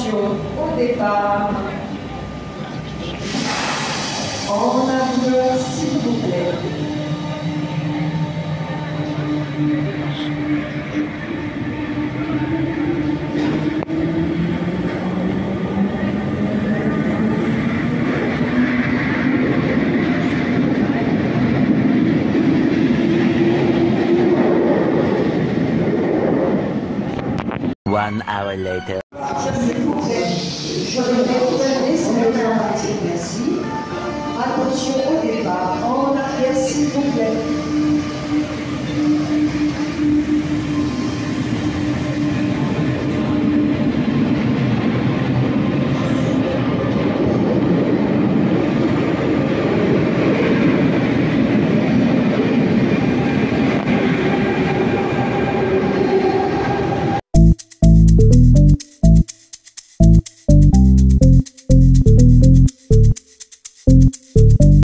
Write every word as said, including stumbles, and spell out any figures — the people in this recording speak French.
Attention, au départ. En arrière, s'il vous plaît. One hour later. Je vais c'est le dramatique, merci. Attention au départ, en arrière s'il vous plaît.